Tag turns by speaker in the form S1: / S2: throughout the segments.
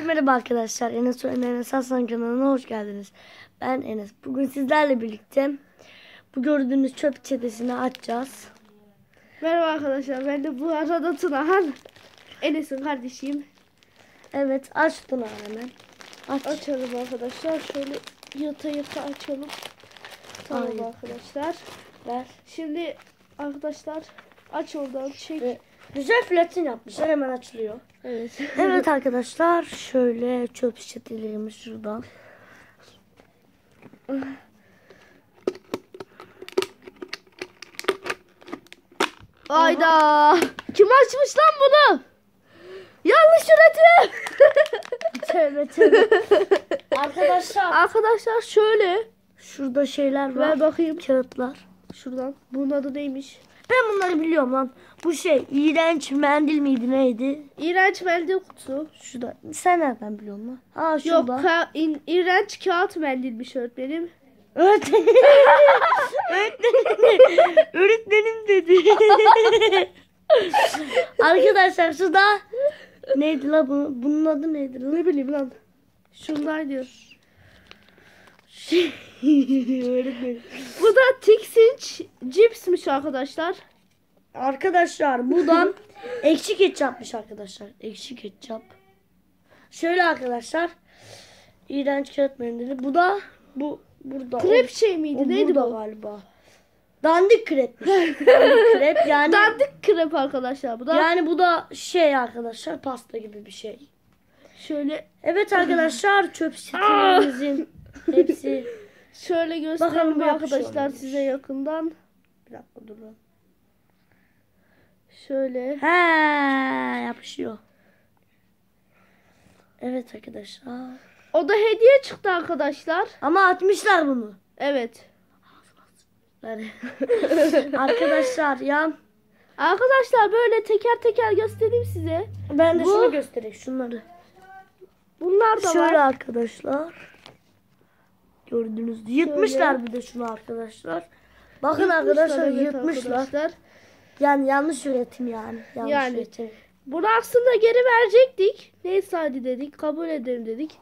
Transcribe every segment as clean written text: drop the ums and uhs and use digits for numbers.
S1: Merhaba arkadaşlar. Enes Hasan kanalına hoş geldiniz. Ben Enes. Bugün sizlerle birlikte bu gördüğünüz çöp çetesini açacağız.
S2: Merhaba arkadaşlar. Ben de bu arada Tunahan. Enes'in kardeşiyim.
S1: Evet, aç Tuna hemen. Aç.
S2: Açalım arkadaşlar. Şöyle yata açalım. Tamam
S1: Aynen.
S2: arkadaşlar.
S1: Ver.
S2: Şimdi arkadaşlar aç oradan çek.
S1: Güzel flatin yapmışlar. Hemen açılıyor.
S2: Evet.
S1: Evet arkadaşlar. Şöyle çöp çetelerimiz şuradan.
S2: Ayda. Kim açmış lan bunu? Yanlış üretim.
S1: Tövbe.
S2: Arkadaşlar şöyle.
S1: Şurada şeyler var.
S2: Ver bakayım.
S1: Kağıtlar.
S2: Şuradan. Bunun adı neymiş?
S1: Ben bunları biliyorum lan. Bu şey iğrenç mendil miydi neydi?
S2: İğrenç mendil kutusu.
S1: Şurada. Sen nereden biliyorsun lan? Aa
S2: Yok
S1: şurada.
S2: iğrenç kağıt mendilmiş öğretmenim.
S1: Öğretmenim. Öğretmenim dedi. Arkadaşlar şurada neydi la bu? Bunun adı neydi lan?
S2: Ne bileyim lan. Şundaydı.
S1: Öğretmenim.
S2: Bu da tiksinç cipsmiş arkadaşlar.
S1: Arkadaşlar buradan ekşi ketçapmış arkadaşlar. Ekşi ketçap. Şöyle arkadaşlar. İğrenç kağıt mendili. Bu da burada.
S2: Krep şey miydi?
S1: O
S2: Neydi
S1: burada
S2: bu?
S1: galiba. Dandik krepmiş. Dandik krep yani.
S2: Dandik krep arkadaşlar bu da.
S1: Yani bu da şey arkadaşlar, pasta gibi bir şey.
S2: Şöyle
S1: Evet arkadaşlar, çöp şişelerimizin hepsi.
S2: şöyle
S1: Bakalım
S2: göstereyim
S1: bu yapışıyor
S2: arkadaşlar
S1: muymuş?
S2: size yakından.
S1: Bir dakika durun.
S2: Şöyle.
S1: He, yapışıyor. Evet arkadaşlar.
S2: O da hediye çıktı arkadaşlar.
S1: Ama atmışlar bunu.
S2: Evet.
S1: Yani. Arkadaşlar ya.
S2: Arkadaşlar böyle teker teker göstereyim size.
S1: Ben de
S2: Bu-
S1: şunu göstereyim, şunları.
S2: Bunlar da
S1: Şöyle
S2: var.
S1: arkadaşlar. Gördünüz. Yırtmışlar bir de şunu arkadaşlar. Bakın arkadaşlar,
S2: evet
S1: yırtmışlar.
S2: arkadaşlar.
S1: Yani yanlış üretim yani. Yanlış
S2: Yani.
S1: üretim.
S2: Bunu aslında geri verecektik. Neyse hadi dedik. Kabul edelim dedik.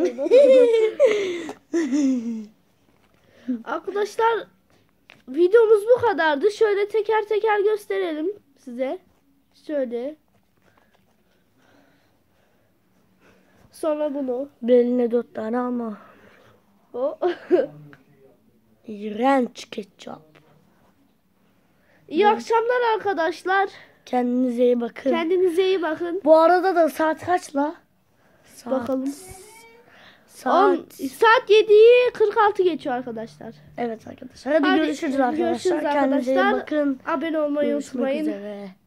S2: Arkadaşlar videomuz bu kadardı. Şöyle teker teker gösterelim size. Şöyle. Sonra bunu.
S1: Beline 4 tane ama.
S2: O.
S1: İğrenç ketçap.
S2: İyi akşamlar arkadaşlar.
S1: Kendinize iyi bakın.
S2: Kendinize iyi bakın.
S1: Bu arada da saat kaçla?
S2: Bakalım.
S1: Saat.
S2: Saat 7'yi 46 geçiyor arkadaşlar.
S1: Evet arkadaşlar. Hadi,
S2: Hadi,
S1: görüşürüz arkadaşlar.
S2: görüşürüz
S1: Kendinize iyi
S2: arkadaşlar.
S1: bakın.
S2: Abone olmayı
S1: Görüşmek
S2: unutmayın.
S1: üzere.